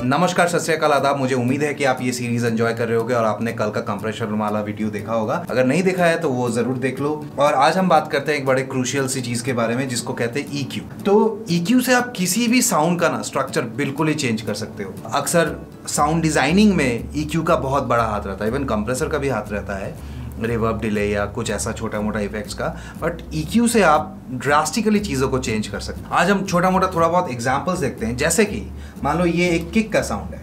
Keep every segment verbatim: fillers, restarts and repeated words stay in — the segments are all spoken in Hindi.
नमस्कार, सत श्री अकाल, आदाब। मुझे उम्मीद है कि आप ये सीरीज एंजॉय कर रहे होगे और आपने कल का कंप्रेशर वाला वीडियो देखा होगा। अगर नहीं देखा है तो वो जरूर देख लो। और आज हम बात करते हैं एक बड़े क्रूशियल सी चीज के बारे में जिसको कहते हैं ई क्यू। तो ई क्यू से आप किसी भी साउंड का ना स्ट्रक्चर बिल्कुल ही चेंज कर सकते हो। अक्सर साउंड डिजाइनिंग में ई क्यू का बहुत बड़ा हाथ रहता है, इवन कंप्रेसर का भी हाथ रहता है, रिवर्ब, डिले या कुछ ऐसा छोटा मोटा इफेक्ट्स का। बट ई क्यू से आप ड्रास्टिकली चीज़ों को चेंज कर सकते हैं। आज हम छोटा मोटा थोड़ा बहुत एग्जांपल्स देखते हैं। जैसे कि मान लो ये एक किक का साउंड है।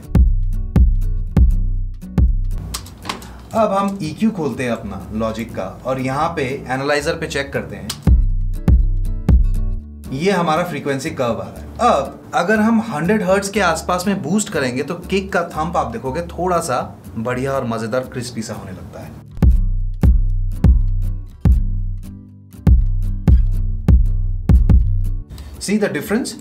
अब हम ई क्यू खोलते हैं अपना लॉजिक का और यहाँ पे एनालाइजर पे चेक करते हैं। ये हमारा फ्रीक्वेंसी कर्व आ रहा है। अब अगर हम हंड्रेड हर्ट्ज के आसपास में बूस्ट करेंगे तो किक का थंप आप देखोगे थोड़ा सा बढ़िया और मजेदार क्रिस्पी सा होने लगता है। See the difference?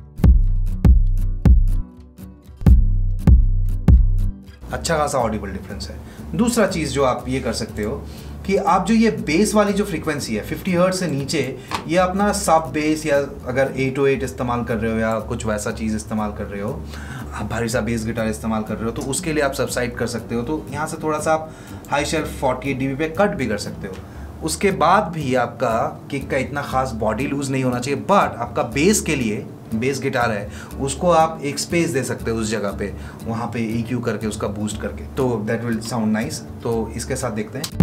अच्छा खासा ऑडिबल डिफरेंस है। दूसरा चीज जो आप ये कर सकते हो कि आप जो ये बेस वाली जो फ्रीक्वेंसी है फिफ्टी हर्ट्ज से नीचे, ये अपना सब बेस या अगर एट ओ एट इस्तेमाल कर रहे हो या कुछ वैसा चीज इस्तेमाल कर रहे हो, आप भारी सा बेस गिटार इस्तेमाल कर रहे हो, तो उसके लिए आप सबसाइड कर सकते हो। तो यहाँ से थोड़ा सा आप high shelf forty eight D B पे कट भी कर सकते हो। उसके बाद भी आपका किक का इतना खास बॉडी लूज नहीं होना चाहिए, बट आपका बेस के लिए, बेस गिटार है उसको आप एक स्पेस दे सकते हो उस जगह पे, वहाँ पे ई क्यू करके उसका बूस्ट करके, तो दैट विल साउंड नाइस। तो इसके साथ देखते हैं।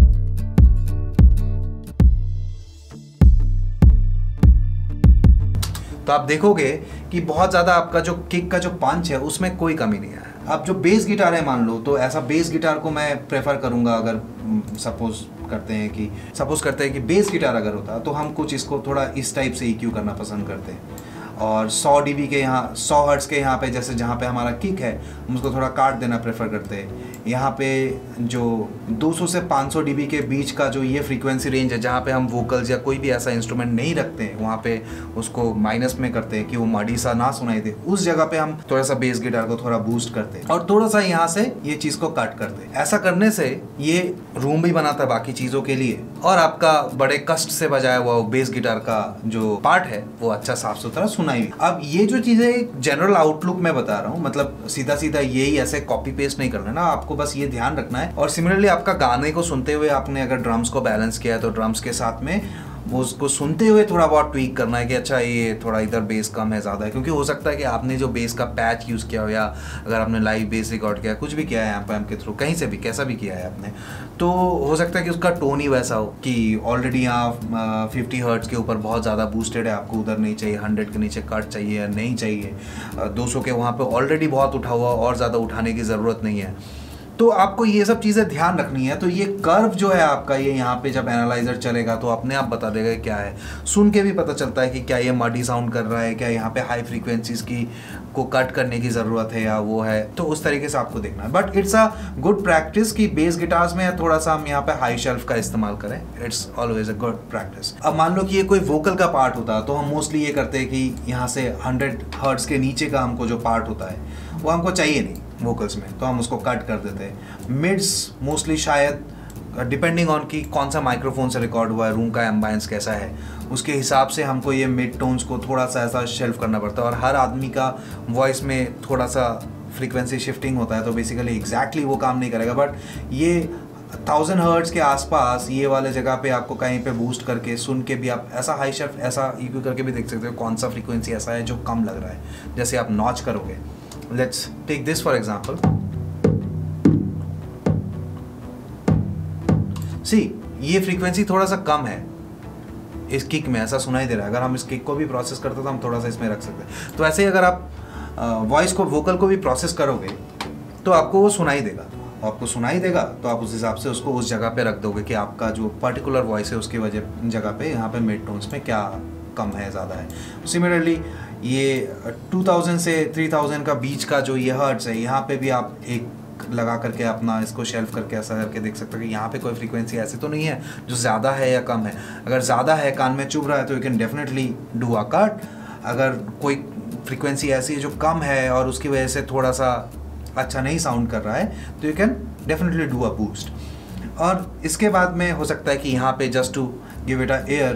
तो आप देखोगे कि बहुत ज़्यादा आपका जो किक का जो पंच है उसमें कोई कमी नहीं है। अब जो बेस गिटार है मान लो, तो ऐसा बेस गिटार को मैं प्रेफर करूंगा। अगर सपोज करते हैं कि सपोज करते हैं कि बेस गिटार अगर होता तो हम कुछ इसको थोड़ा इस टाइप से ई क्यू करना पसंद करते हैं। और सौ डी बी के यहाँ, सौ हर्ट्ज के यहाँ पे, जैसे जहाँ पे हमारा किक है हम उसको थोड़ा काट देना प्रेफर करते हैं। यहाँ पे जो दो सौ से पाँच सौ डी बी के बीच का जो ये फ्रीक्वेंसी रेंज है, जहाँ पे हम वोकल्स या कोई भी ऐसा इंस्ट्रूमेंट नहीं रखते हैं, वहाँ पे उसको माइनस में करते हैं कि वो मडी सा ना सुनाई दे। उस जगह पे हम थोड़ा सा बेस गिटार को थोड़ा बूस्ट करते हैं और थोड़ा सा यहाँ से ये चीज़ को कट करते हैं। ऐसा करने से ये रूम भी बनाता है बाकी चीज़ों के लिए, और आपका बड़े कष्ट से बजाया हुआ बेस गिटार का जो पार्ट है वो अच्छा साफ सुथरा सुनाई। अब ये जो चीजें जनरल आउटलुक में बता रहा हूँ, मतलब सीधा सीधा यही ऐसे कॉपी पेस्ट नहीं करना ना, आपको बस ये ध्यान रखना है। और सिमिलरली आपका गाने को सुनते हुए आपने अगर ड्रम्स को बैलेंस किया है तो ड्रम्स के साथ में वो उसको सुनते हुए थोड़ा बहुत ट्वीक करना है कि अच्छा ये थोड़ा इधर बेस कम है ज़्यादा है, क्योंकि हो सकता है कि आपने जो बेस का पैच यूज़ किया हो या अगर आपने लाइव बेस रिकॉर्ड किया, कुछ भी किया है एम्प एम्प के थ्रू, कहीं से भी कैसा भी किया है आपने, तो हो सकता है कि उसका टोन ही वैसा हो कि ऑलरेडी यहाँ फिफ्टी हर्ट्ज के ऊपर बहुत ज़्यादा बूस्टेड है, आपको उधर नहीं चाहिए, हंड्रेड के नीचे कट चाहिए या नहीं चाहिए, दो सौ के वहाँ पर ऑलरेडी बहुत उठा हुआ और ज़्यादा उठाने की ज़रूरत नहीं है। तो आपको ये सब चीज़ें ध्यान रखनी है। तो ये कर्व जो है आपका, ये यहाँ पे जब एनालाइजर चलेगा तो अपने आप बता देगा क्या है। सुन के भी पता चलता है कि क्या ये मडी साउंड कर रहा है, क्या यहाँ पे हाई फ्रीक्वेंसीज की को कट करने की ज़रूरत है या वो है, तो उस तरीके से आपको देखना है। But it's a good practice कि बेस गिटार्स में थोड़ा सा हम यहाँ पे हाई शेल्फ का इस्तेमाल करें। It's always a good practice. अब मान लो कि ये कोई वोकल का पार्ट होता तो हम मोस्टली ये करते हैं कि यहाँ से हंड्रेड हर्ट्ज के नीचे का हमको जो पार्ट होता है वो हमको चाहिए नहीं वोकल्स में, तो हम उसको कट कर देते हैं। मिड्स मोस्टली शायद डिपेंडिंग ऑन कि कौन सा माइक्रोफोन से रिकॉर्ड हुआ है, रूम का एम्बायंस कैसा है, उसके हिसाब से हमको ये मिड टोन्स को थोड़ा सा ऐसा शेल्फ करना पड़ता है। और हर आदमी का वॉइस में थोड़ा सा फ्रीक्वेंसी शिफ्टिंग होता है, तो बेसिकली एग्जैक्टली वो काम नहीं करेगा। बट ये थाउजेंड हर्ट्ज के आसपास ये वाले जगह पे आपको कहीं पे बूस्ट करके सुन के भी आप ऐसा हाई शेल्फ, ऐसा ई क्यू करके भी देख सकते हो कौन सा फ्रीक्वेंसी ऐसा है जो कम लग रहा है। जैसे आप नॉच करोगे, let's take this for example. See, ये फ्रीक्वेंसी थोड़ा सा कम है इस किक में, ऐसा सुनाई दे रहा है। अगर हम इस किक को भी प्रोसेस करते तो हम थोड़ा सा इसमें रख सकते हैं। तो ऐसे ही अगर आप वॉइस को, वोकल को भी प्रोसेस करोगे तो आपको वो सुनाई देगा, आपको सुनाई देगा तो आप उस हिसाब से उसको उस जगह पे रख दोगे कि आपका जो पर्टिकुलर वॉइस है उसकी वजह जगह पे यहाँ पे मिड टोन्स में क्या कम है, ज़्यादा है। सिमिलरली ये टू थाउजेंड से थ्री थाउजेंड का बीच का जो ये हर्ट्ज है, यहाँ पे भी आप एक लगा करके अपना इसको शेल्फ करके ऐसा करके देख सकते हो कि यहाँ पे कोई फ्रीक्वेंसी ऐसी तो नहीं है जो ज़्यादा है या कम है। अगर ज़्यादा है, कान में चुभ रहा है, तो you can definitely do a cut. अगर कोई फ्रीक्वेंसी ऐसी है जो कम है और उसकी वजह से थोड़ा सा अच्छा नहीं साउंड कर रहा है, तो you can definitely do a boost. और इसके बाद में हो सकता है कि यहाँ पे just to give it a air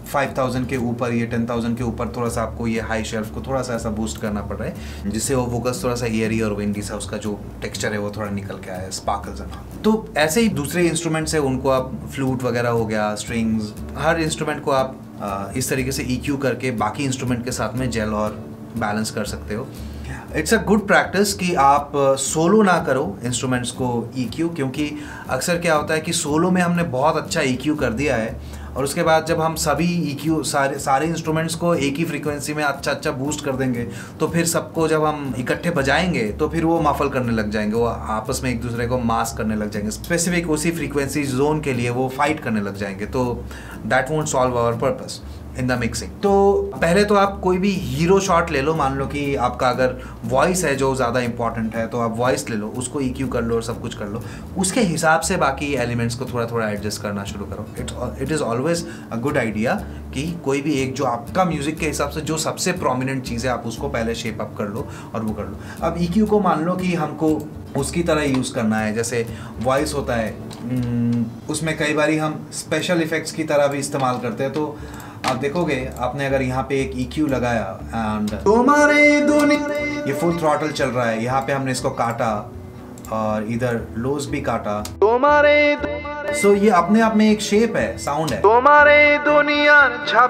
five thousand के ऊपर, ये टेन थाउजेंड के ऊपर थोड़ा सा आपको ये हाई शेल्फ को थोड़ा सा ऐसा बूस्ट करना पड़ रहा है, जिससे वो वोकस थोड़ा सा एयरी और विंडी सा उसका जो टेक्सचर है वो थोड़ा निकल के आया है, स्पार्कल्स है। तो ऐसे ही दूसरे इंस्ट्रूमेंट्स है, उनको आप फ्लूट वगैरह हो गया, स्ट्रिंग्स, हर इंस्ट्रूमेंट को आप आ, इस तरीके से ईक्यू करके बाकी इंस्ट्रूमेंट के साथ में जेल और बैलेंस कर सकते हो। इट्स अ गुड प्रैक्टिस कि आप सोलो ना करो इंस्ट्रूमेंट्स को ईक्यू, क्योंकि अक्सर क्या होता है कि सोलो में हमने बहुत अच्छा ईक्यू कर दिया है और उसके बाद जब हम सभी ईक्यू सारे सारे इंस्ट्रूमेंट्स को एक ही फ्रीक्वेंसी में अच्छा अच्छा बूस्ट कर देंगे, तो फिर सबको जब हम इकट्ठे बजाएंगे तो फिर वो मफल करने लग जाएंगे, वो आपस में एक दूसरे को मास्क करने लग जाएंगे, स्पेसिफिक उसी फ्रीक्वेंसी जोन के लिए वो फाइट करने लग जाएंगे, तो that won't solve our purpose in the mixing. तो पहले तो आप कोई भी हीरो शॉट ले लो, मान लो कि आपका अगर वॉइस है जो ज़्यादा इंपॉर्टेंट है तो आप वॉइस ले लो, उसको ईक्यू कर लो और सब कुछ कर लो, उसके हिसाब से बाकी एलिमेंट्स को थोड़ा थोड़ा एडजस्ट करना शुरू करो। It it is always a good idea कि कोई भी एक जो आपका म्यूजिक के हिसाब से जो सबसे प्रोमिनेंट चीज़ है आप उसको पहले शेप अप कर लो और वो कर लो। अब ईक्यू को मान लो कि हमको उसकी तरह यूज़ करना है, जैसे वॉइस होता है उसमें कई बार हम स्पेशल इफेक्ट्स की तरह भी इस्तेमाल करते हैं। तो आप देखोगे, आपने अगर यहाँ पे एक ईक्यू लगाया एंड तुम्हारे ये फुल थ्रॉटल चल रहा है, यहाँ पे हमने इसको काटा और इधर लोज भी काटा, तुम्हारे सो so, ये अपने आप में एक शेप है, साउंड है। तुम्हारे दुनिया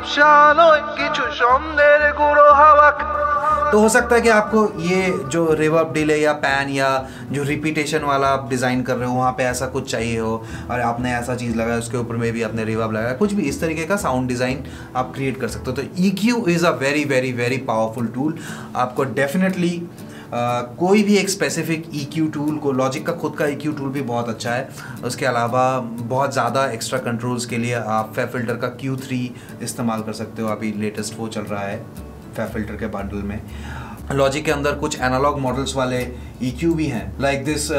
तो हो सकता है कि आपको ये जो रिवर्ब डिले या पैन या जो रिपीटेशन वाला आप डिज़ाइन कर रहे हो वहाँ पे ऐसा कुछ चाहिए हो और आपने ऐसा चीज़ लगाया, उसके ऊपर में भी आपने रिवर्ब लगाया, कुछ भी इस तरीके का साउंड डिज़ाइन आप क्रिएट कर सकते हो। तो E Q is a very very very powerful tool. आपको डेफिनेटली Uh, कोई भी एक स्पेसिफिक ई क्यू टूल को, लॉजिक का खुद का ई क्यू टूल भी बहुत अच्छा है, उसके अलावा बहुत ज़्यादा एक्स्ट्रा कंट्रोल्स के लिए आप फैब फिल्टर का क्यू थ्री इस्तेमाल कर सकते हो। अभी लेटेस्ट वो चल रहा है फैब फिल्टर के बंडल में। लॉजिक के अंदर कुछ एनालॉग मॉडल्स वाले ई क्यू भी हैं, लाइक दिस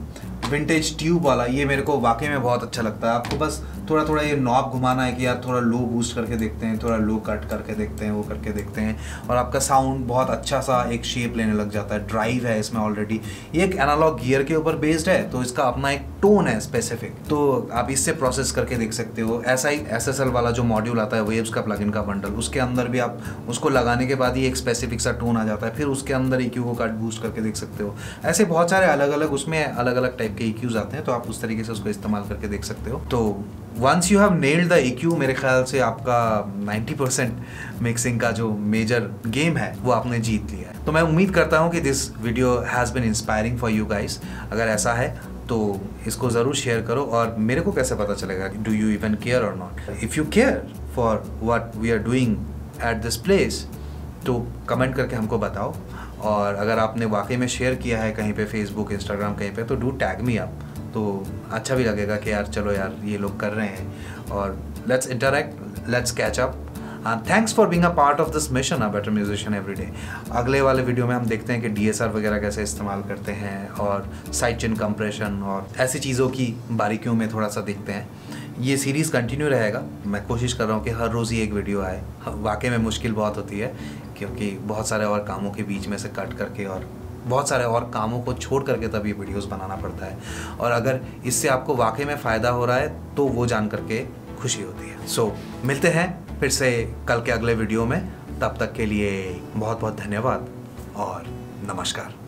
विंटेज ट्यूब वाला, ये मेरे को वाकई में बहुत अच्छा लगता है। आपको बस थोड़ा थोड़ा ये नॉब घुमाना है कि यार थोड़ा लो बूस्ट करके देखते हैं, थोड़ा लो कट करके देखते हैं, वो करके देखते हैं, और आपका साउंड बहुत अच्छा सा एक शेप लेने लग जाता है। ड्राइव है इसमें ऑलरेडी, ये एक एनालॉग गियर के ऊपर बेस्ड है तो इसका अपना एक टोन है स्पेसिफिक, तो आप इससे प्रोसेस करके देख सकते हो। ऐसा ही एस एस एल वाला जो मॉड्यूल आता है वेव्स का प्लगइन का बंडल, उसके अंदर भी आप उसको लगाने के बाद ही एक स्पेसिफिक सा टोन आ जाता है, फिर उसके अंदर ई क्यू को कट बूस्ट करके देख सकते हो। ऐसे बहुत सारे अलग अलग उसमें अलग अलग टाइप के ई क्यूज आते हैं, तो आप उस तरीके से उसको इस्तेमाल करके देख सकते हो। तो once you have nailed the E Q, मेरे ख्याल से आपका नाइंटी परसेंट मिक्सिंग का जो मेजर गेम है वो आपने जीत लिया है। तो मैं उम्मीद करता हूँ कि this video has been inspiring for you guys. अगर ऐसा है तो इसको ज़रूर शेयर करो, और मेरे को कैसे पता चलेगा डू यू इवन केयर और not. If you care for what we are doing at this place तो कमेंट करके हमको बताओ, और अगर आपने वाकई में शेयर किया है कहीं पे फेसबुक इंस्टाग्राम कहीं पे, तो डू टैग मी अप, तो अच्छा भी लगेगा कि यार चलो यार ये लोग कर रहे हैं, और let's interact, let's catch up, and thanks for being a part of this mission a better musician every day. अगले वाले वीडियो में हम देखते हैं कि डी एस आर वगैरह कैसे इस्तेमाल करते हैं, और साइड चेन कंप्रेशन और ऐसी चीज़ों की बारीकियों में थोड़ा सा देखते हैं। ये सीरीज़ कंटिन्यू रहेगा, मैं कोशिश कर रहा हूँ कि हर रोज़ ही एक वीडियो आए। वाकई में मुश्किल बहुत होती है क्योंकि बहुत सारे और कामों के बीच में से कट करके और बहुत सारे और कामों को छोड़ करके तब ये वीडियोस बनाना पड़ता है, और अगर इससे आपको वाकई में फ़ायदा हो रहा है तो वो जान करके खुशी होती है। सो so, मिलते हैं फिर से कल के अगले वीडियो में, तब तक के लिए बहुत बहुत धन्यवाद और नमस्कार।